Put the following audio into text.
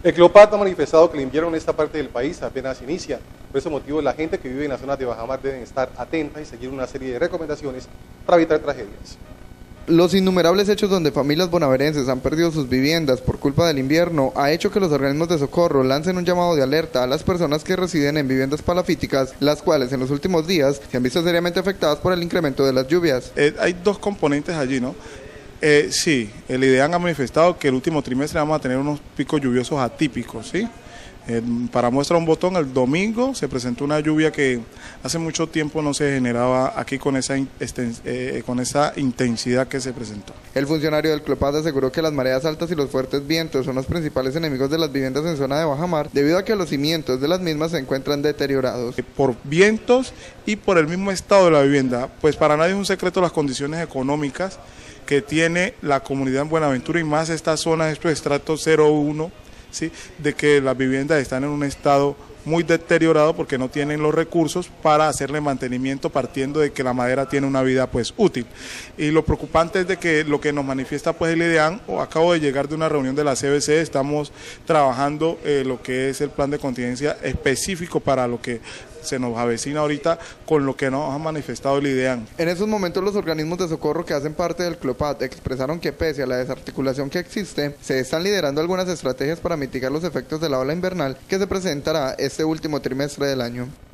El Cleopat ha manifestado que el invierno en esta parte del país apenas inicia. Por ese motivo, la gente que vive en las zonas de bajamar deben estar atentas y seguir una serie de recomendaciones para evitar tragedias. Los innumerables hechos donde familias bonaerenses han perdido sus viviendas por culpa del invierno ha hecho que los organismos de socorro lancen un llamado de alerta a las personas que residen en viviendas palafíticas, las cuales en los últimos días se han visto seriamente afectadas por el incremento de las lluvias. Hay dos componentes allí, ¿no? Sí, el IDEAN ha manifestado que el último trimestre vamos a tener unos picos lluviosos atípicos, ¿sí? Para muestra un botón, el domingo se presentó una lluvia que hace mucho tiempo no se generaba aquí con esa intensidad que se presentó. El funcionario del Cleopat aseguró que las mareas altas y los fuertes vientos son los principales enemigos de las viviendas en zona de bajamar, debido a que los cimientos de las mismas se encuentran deteriorados. Por vientos y por el mismo estado de la vivienda, pues para nadie es un secreto las condiciones económicas que tiene la comunidad en Buenaventura y más esta zona, estos estratos 0-1, ¿sí? De que las viviendas están en un estado muy deteriorado porque no tienen los recursos para hacerle mantenimiento, partiendo de que la madera tiene una vida pues útil. Y lo preocupante es de que lo que nos manifiesta pues el IDEAN, acabo de llegar de una reunión de la CBC, estamos trabajando lo que es el plan de contingencia específico para lo que se nos avecina ahorita con lo que nos ha manifestado el IDEAN. En esos momentos los organismos de socorro que hacen parte del Cleopat expresaron que pese a la desarticulación que existe, se están liderando algunas estrategias para mitigar los efectos de la ola invernal que se presentará este último trimestre del año.